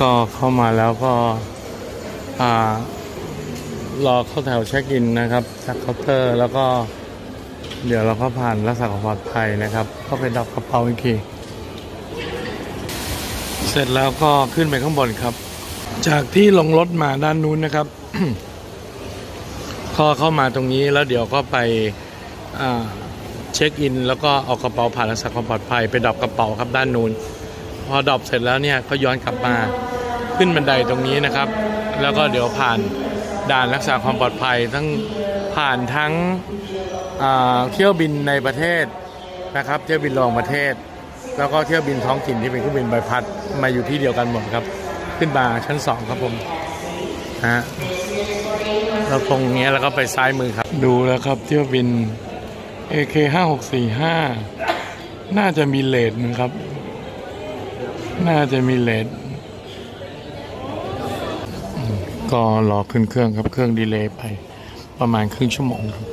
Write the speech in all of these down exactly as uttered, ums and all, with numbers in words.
ก็เข้ามาแล้วก็อ่ารอเข้าแถวเช็คอินนะครับจากเคาน์เตอร์แล้วก็เดี๋ยวเราก็ผ่านรักษาความปลอดภัยนะครับก็ไปดับกระเป๋าอีกทีเสร็จแล้วก็ขึ้นไปข้างบนครับจากที่ลงรถมาด้านนู้นนะครับ ก็เข้ามาตรงนี้แล้วเดี๋ยวก็ไปเช็คอินแล้วก็เอากระเป๋าผ่านรักษาความปลอดภัยไปดับกระเป๋าครับด้านนู้นพอดับเสร็จแล้วเนี่ยก็ย้อนกลับมาขึ้นบันไดตรงนี้นะครับแล้วก็เดี๋ยวผ่านด่านรักษาความปลอดภัยทั้งผ่านทั้งเที่ยวบินในประเทศนะครับเที่ยวบินรองประเทศแล้วก็เที่ยวบินท้องถิ่นที่เป็นเครื่องบินใบพัดมาอยู่ที่เดียวกันหมดครับขึ้นมาชั้นสองครับผมฮะเราตรงนี้แล้วก็ไปซ้ายมือครับดูแล้วครับเที่ยวบิน เอ เค ห้าหกสี่ห้า น่าจะมีเลทนะครับน่าจะมีเลทก็รอขึ้นเครื่องครับเครื่องดีเลย์ไปประมาณครึ่งชั่วโมงครับ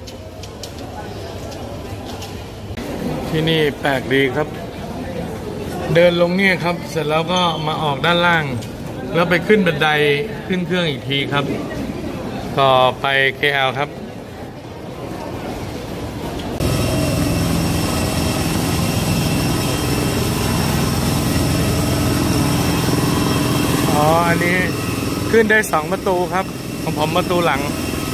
ที่นี่แปลกดีครับเดินลงเนี่ยครับเสร็จแล้วก็มาออกด้านล่างแล้วไปขึ้นบันไดขึ้นเครื่องอีกทีครับก็ไป เค แอล ครับอ๋ออันนี้ขึ้นได้สองประตูครับของผมประตูหลัง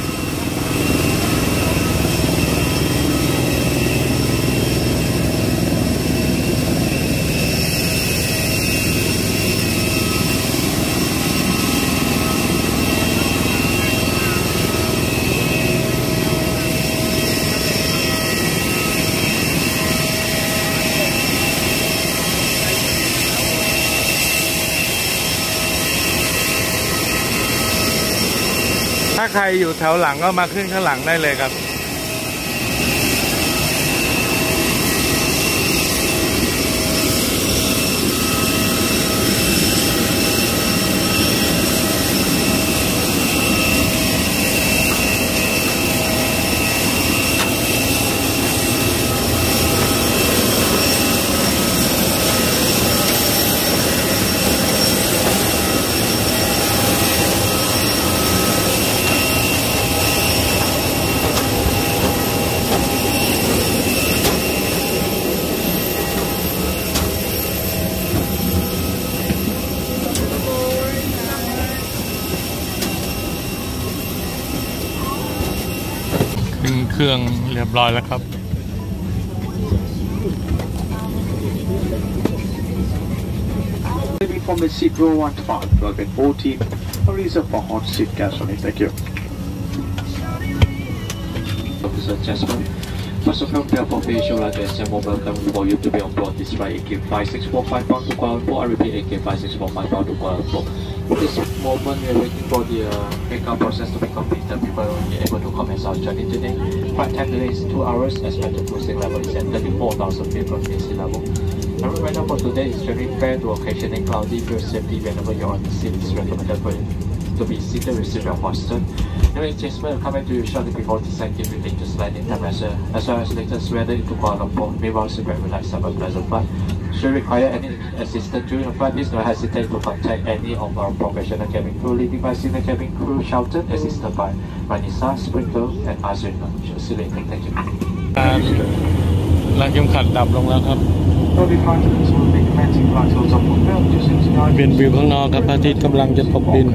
ถ้าใครอยู่แถวหลังก็มาขึ้นข้างหลังได้เลยครับเครื่องเรียบร้อยแล้วครับ From the seat row one five, twelve and fourteen, a reserve for hot seat gasoline. Thank you. Officer Jasmine. First of all, therefore, facial address and welcome for you to be on board this flight A K five six four five bound to Kuala Lumpur. I repeat, A K five six four five bound to Kuala Lumpur. At this moment, we are waiting for the uh, pickup process to be completed before we are able to commence our journey today. Flight time today is two hours. Expected cruising level is at thirty-four thousand feet from sea level. Our weather for today is very fair to occasionally cloudy. For safety, whenever you're on the seat, it's recommended for you to be seated with seatbelt fastened. No adjustment will come back to you shortly before the second everything just landing temperature, as well as latest weather into Kuala Lumpur. Meanwhile, super relaxed have a pleasant flight. Should you require any assistance during the flight, please don't hesitate to contact any of our professional cabin crew, leading by senior cabin crew shelter, assisted by Vanessa, Sprinkle, and Azrin. See you later. Thank you. ลักเข็มขัดดับลงแล้วครับเป็นวิวข้างนอกครับพระอาทิตย์กำลังจะตกดิน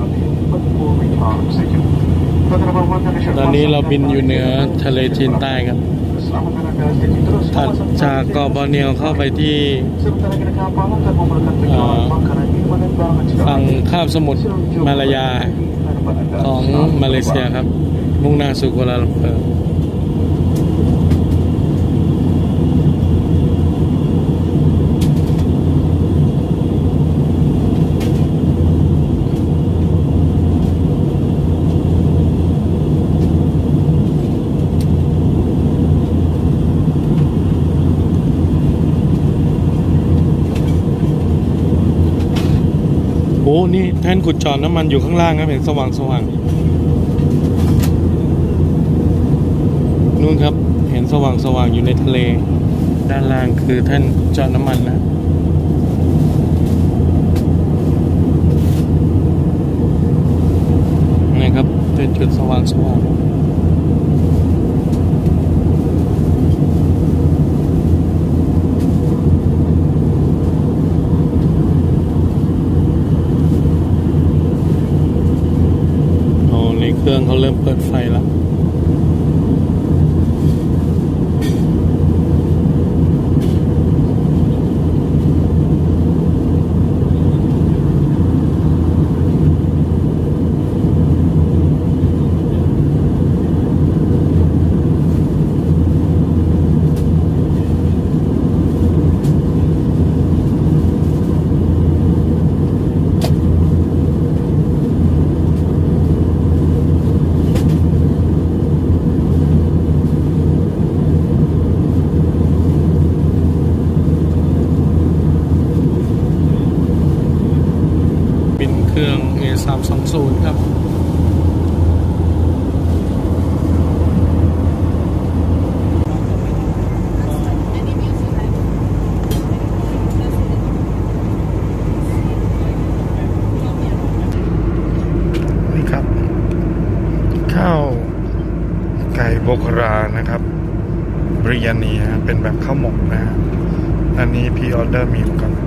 ตอนนี้เราบินอยู่เหนือทะเลจีนใต้ครับถัดจากเกาะบอร์เนียวเข้าไปที่ฝั่งคาบสมุทรมาลายาของมาเลเซียครับมุ่งหน้าสู่กัวลาลัมเปอร์โอ้นี่แท่นขุดเจาะน้ำมันอยู่ข้างล่างครับเห็นสว่างสว่างนู่นครับเห็นสว่างสว่างอยู่ในทะเลด้านล่างคือแท่นเจาะน้ำมันนะจุดสว่างสว่างโอ้ในเครื่องเขาเริ่มเปิดไฟแล้วเครื่อง เอ สามสองศูนย์ ครับนี่ครับข้าวไก่โบกรานะครับบริยานีเป็นแบบข้าวหมกนะฮะอันนี้พรีออเดอร์มีเหมือนกัน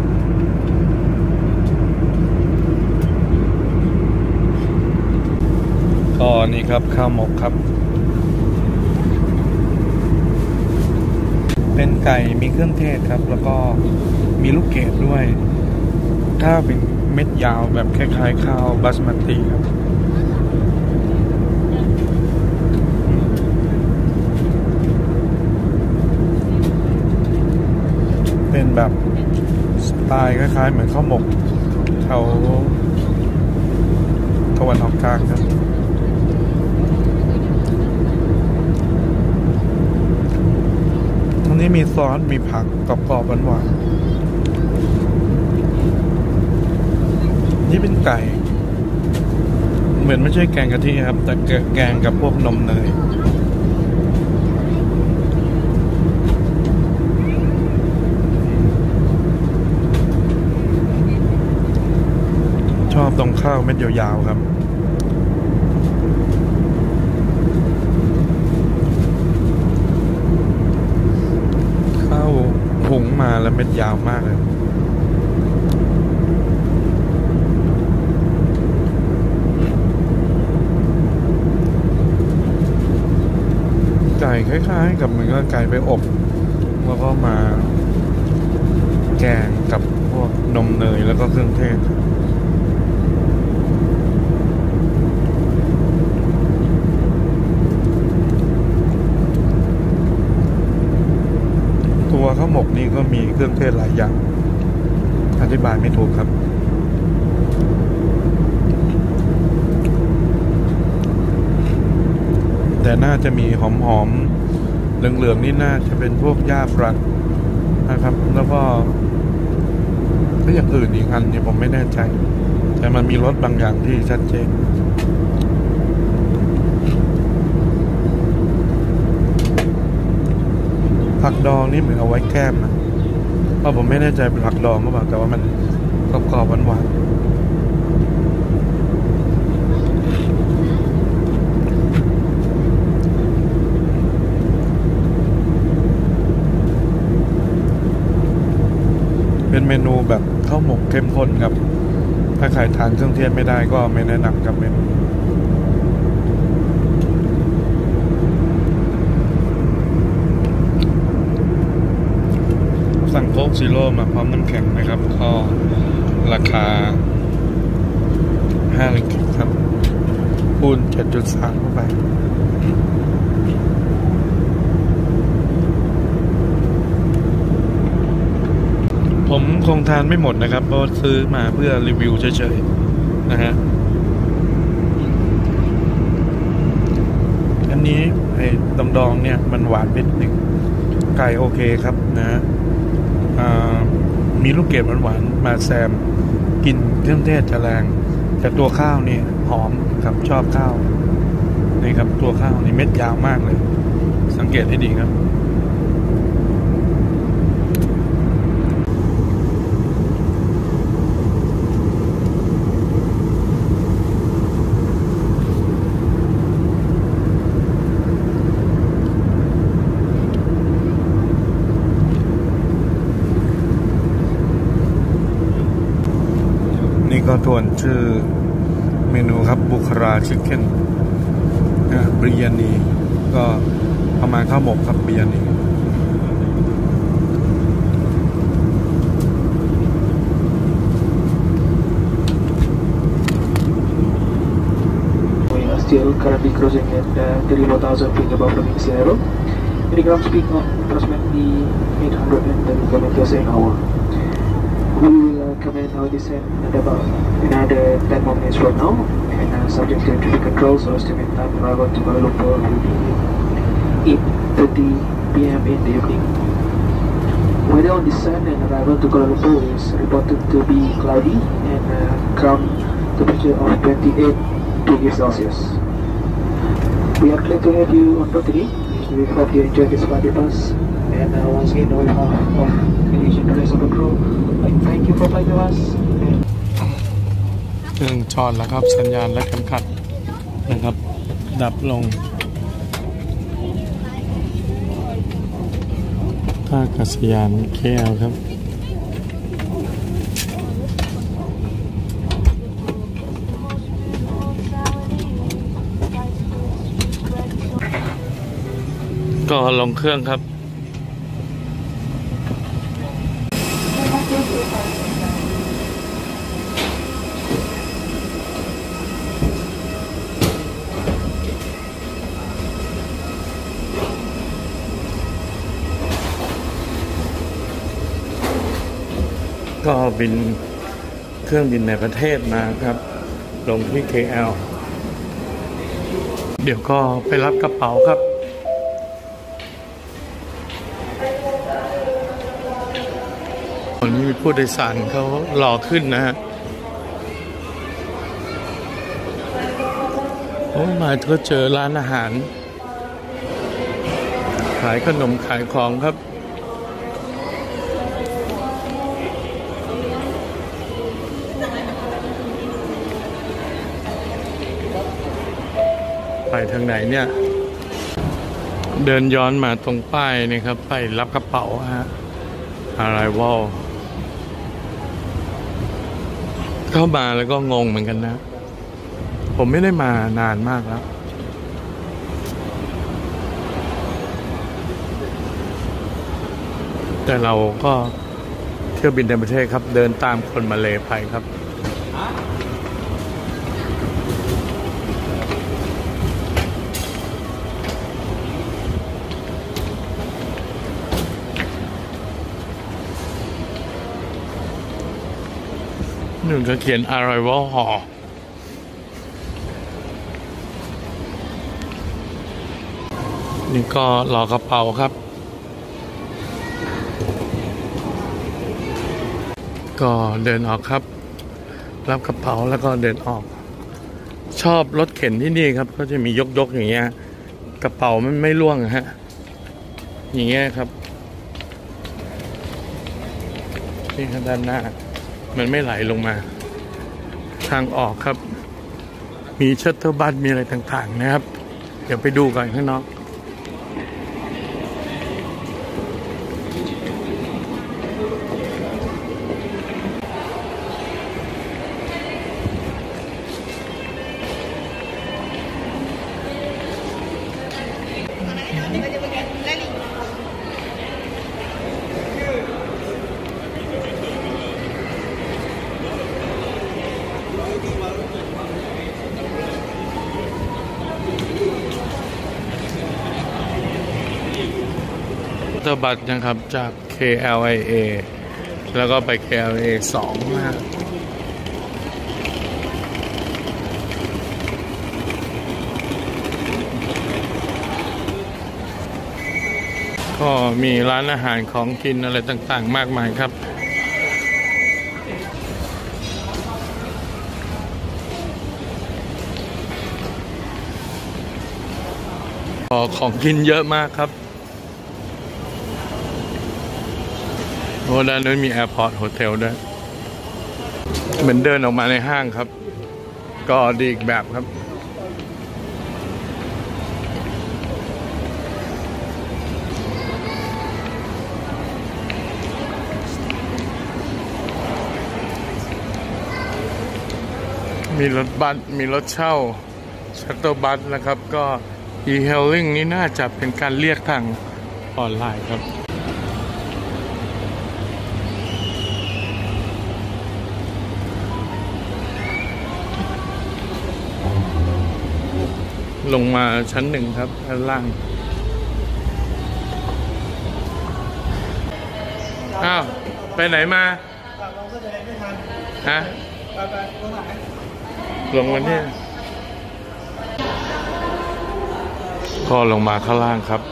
ก็นี่ครับข้าวหมกครับเป็นไก่มีเครื่องเทศครับแล้วก็มีลูกเกดด้วยข้าวเป็นเม็ดยาวแบบคล้ายๆข้าวบาสมาติครับเป็นแบบสไตล์คล้ายๆเหมือนข้าวหมกแถวตะวันออกกลางครับตรงนี้มีซอสมีผักกรอบๆหวานๆนี่เป็นไก่เหมือนไม่ใช่แกงกะทิครับแต่แกงกับพวกนมเนยชอบตรงข้าวเม็ดยาวๆครับข้าวหุงมาแล้วเม็ดยาวมากเลยไก่คล้ายๆกับเหมือนกับไก่ไปอบแล้วก็มาแกงกับพวกนมเนยแล้วก็เครื่องเทศตัวข้าวหมกนี่ก็มีเครื่องเทศหลายอย่างอธิบายไม่ถูกครับแต่น่าจะมีหอมๆเหลืองๆนี่น่าจะเป็นพวกหญ้าฝรั่งนะครับแล้วก็ก็อย่างอื่นอีกอันเนี่ยผมไม่แน่ใจแต่มันมีรสบางอย่างที่ชัดเจนผักดองนี่เหมือนเอาไว้แก้มนะเพราะผมไม่แน่ใจเป็นผักดองหรือเปล่าแต่ว่ามันกรอบๆหวานๆเป็นเมนูแบบข้าวหมกเข้มข้นครับถ้าใครทานเครื่องเทศไม่ได้ก็ไม่แนะนำกับเมนูสั่งโค้กซีโร่มาพร้อมน้ำแข็งนะครับก็ราคาห้าริงกิตครับคูณ เจ็ดจุดสาม เข้าไปผมคงทานไม่หมดนะครับเพราะซื้อมาเพื่อรีวิวเฉยๆนะฮะอันนี้ไอ้ดองดองเนี่ยมันหวานนิดหนึ่งไก่โอเคครับนะมีลูกเกดหวานๆมาแซมกินเครื่องเทศจะแรงแต่ตัวข้าวนี่หอมครับชอบข้าวนี่ครับตัวข้าวนี่เม็ดยาวมากเลยสังเกตให้ดีครับก็ทวนชื่อเมนูครับบุคราชิคเก้นบริยานีก็ประมาณข้าวหมกครับบริยานี Still currently cruising at uh, thirty-four thousand feet above the sea level. The ground speed of approximately eight hundred thirty kilometers an hour. We will uh, commence our descent at about another ten more minutes from now, and uh, subject to traffic controls, our estimate time arrival to Kuala Lumpur will be eight thirty p m in the evening. Weather on descent and arrival to Kuala Lumpur is reported to be cloudy and uh, ground temperature of twenty-eight degrees Celsius. We are glad to have you on board today. We hope you enjoy this party bus. And uh, once again, on behalf of Malaysian the rest of the crew, I thank you for flying with us. เครื่องจอดแล้วครับสัญญาณและเข็มขัดนะครับดับลงท่าอากาศยาน เค แอล ครับก็ลงเครื่องครับก็บินเครื่องบินในประเทศมาครับลงที่ เค แอล เดี๋ยวก็ไปรับกระเป๋าครับวันนี้มีผู้โดยสารเขารอขึ้นนะฮะโอ้มาก็เจอร้านอาหารขายขนมขายของครับไปทางไหนเนี่ยเดินย้อนมาตรงป้ายนี่ครับไปรับกระเป๋าฮะ Arrival เข้ามาแล้วก็งงเหมือนกันนะผมไม่ได้มานานมากแล้วแต่เราก็เที่ยวบินในประเทศครับเดินตามคนมาเลไปครับหนึ่งก็เขียน Arrival Hall นี่ก็รอกระเป๋าครับก็เดินออกครับรับกระเป๋าแล้วก็เดินออกชอบรถเข็นที่นี่ครับก็จะมียกๆอย่างเงี้ยกระเป๋ามันไม่ร่วงฮะอย่างเงี้ยครับนี่ข้างด้านหน้ามันไม่ไหลลงมาทางออกครับมีชัตเตอร์บัสมีอะไรต่างๆนะครับเดี๋ยวไปดูกันข้างนอกบัตรนะครับจาก เค แอล ไอ เอ แล้วก็ไป เค แอล ไอ เอ สองนะฮะก็มีร้านอาหารของกินอะไรต่างๆมากมายครับของกินเยอะมากครับโอ้ด้านนู้นมีแอร์พอร์ตโฮเทลด้วยเหมือนเดินออกมาในห้างครับก็ดีอีกแบบครับมีรถบัสมีรถเช่าชัตเตอร์บัสนะครับ ก็ e-hailing นี่น่าจะเป็นการเรียกทางออนไลน์ครับลงมาชั้นหนึ่งครับด้านล่างอ้าวไปไหนมาฮะลงมาเนี่ยก็ลงมาข้างล่างครับ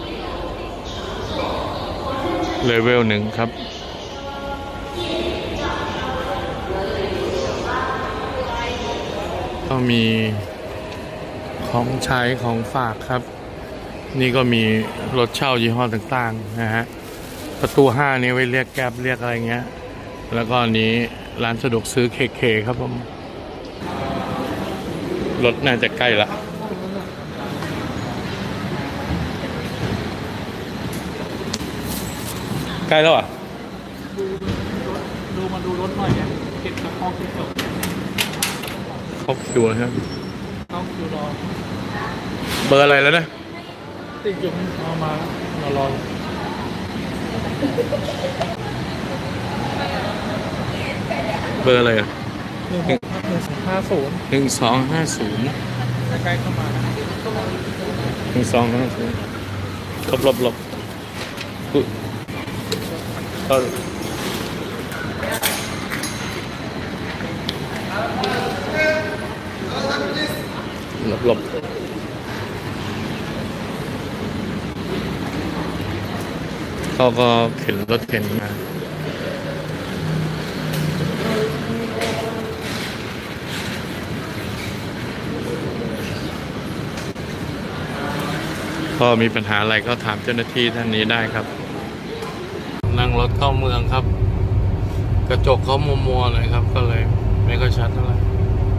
เลเวลหนึ่งครับก็มีของใช้ของฝากครับนี่ก็มีรถเช่ายี่ห้อต่างๆนะฮะประตูห้านี้ไว้เรียกแก๊ปเรียกอะไรเงี้ยแล้วก็นี้ร้านสะดวกซื้อเคเคครับผมรถน่าจะใกล้ละใกล้แล้วอ่ะดูมาดูรถหน่อยเนี่ยเก็บกับห้องเก็บกับครบคิวครับห้องคิวรอเบอร์อะไรแล้วนะติดจุ่มเอามาเรารอเบอร์อะไรอ่ะหนึ่งหนึ่งสองห้าศูนย์หนึ่งสองห้าศูนย์ใกล้ๆเข้ามาหนึ่งสองห้าศูนย์หลบหลบหลบก็หลบหลบเขาก็เข็นรถเข็นมาก็มีปัญหาอะไรก็ถามเจ้าหน้าที่ท่านนี้ได้ครับนั่งรถเข้าเมืองครับกระจกเขามัวๆเลยครับก็เลยไม่ค่อยชัดเท่าไหร่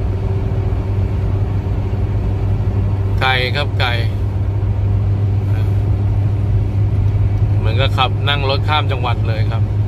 ไกลครับไกลเหมือนกับขับนั่งรถข้ามจังหวัดเลยครับ